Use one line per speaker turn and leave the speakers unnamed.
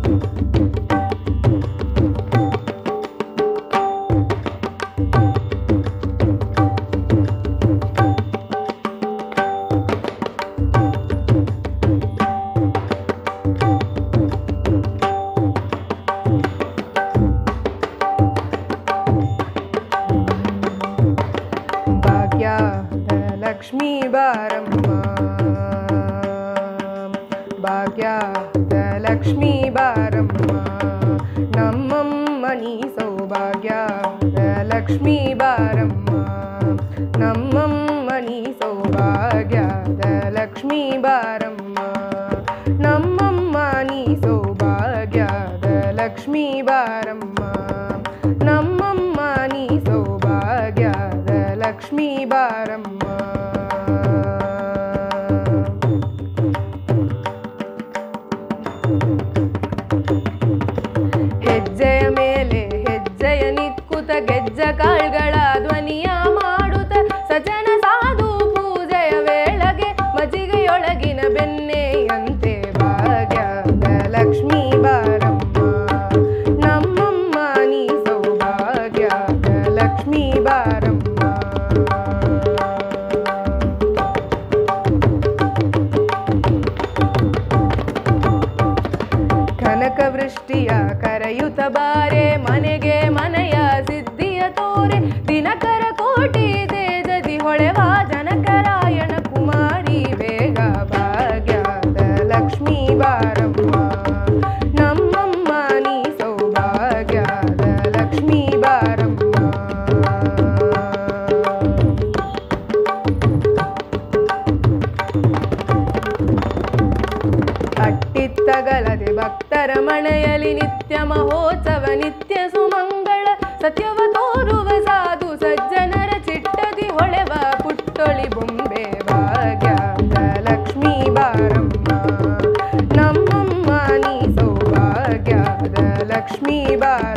Lakshmi Baramma, Bhagyada Lakshmi Baramma, Nammani Saubhagyada Lakshmi Baramma, Nammani Saubhagyada Lakshmi Baramma, Nammani Saubhagyada Lakshmi Baramma, Nammani Saubhagyada Lakshmi Baramma. ಹೆಜ್ಜೆಯ ಮೇಲೆ ಹೆಜ್ಜೆಯ ನಿಕ್ಕುತ ಗೆಜ್ಜ ಕಾಳ್ಗಳ ಧ್ವನಿಯ ಮಾಡುತ್ತ ಸಜನ ಸಾಧು ಪೂಜೆಯ ವೇಳೆಗೆ ಮಜ್ಜಿಗೆಯೊಳಗಿನ ಬೆಣ್ಣೆಯಂತೆ ಭಾಗ್ಯದ ಲಕ್ಷ್ಮೀ ಬಾರಮ್ಮ, ನಮ್ಮಮ್ಮ ನೀ ಸೌಭಾಗ್ಯದ ಲಕ್ಷ್ಮೀ ಬಾರಮ್ಮ. ಕನಕವೃಷ್ಟಿಯ ಕರೆಯುತ್ತ ಬಾರೆ ಮನೆಗೆ ಮನೆಯ ಸಿದ್ಧಿಯ ತೋರೆ, ದಿನಕರ ಕೋಟಿ ತೇಜದಿ ಹೊಳೆವ ಜನಕರಾಯಣ ಕುಮಾರಿ ಬೇಗ ಭಾಗ್ಯದ ಲಕ್ಷ್ಮೀ ಬಾರಮ್ಮ, ನಮ್ಮಮ್ಮ ನೀ ಸೌಭಾಗ್ಯದ ಲಕ್ಷ್ಮೀ ಬಾರಮ್ಮ. ಅಟ್ಟಿತ್ತಗಲದೆ ಭಕ್ತರ ಮನೆಯಲ್ಲಿ ನಿತ್ಯ ಮಹೋತ್ಸವ ನಿತ್ಯ ಸುಮಂಗಳ, ಸತ್ಯವ ತೋರುವ ಸಾಧು ಸಜ್ಜನರ ಚಿಟ್ಟದಿ ಹೊಳೆವ ಪುಟ್ಟೊಳಿ ಬೊಂಬೆ ಭಾಗ್ಯದ ಲಕ್ಷ್ಮೀ ಬಾರಮ್ಮ, ನಮ್ಮಮ್ಮ ನೀ ಸೌಭಾಗ್ಯದ ಲಕ್ಷ್ಮೀ ಬಾರಮ್ಮ.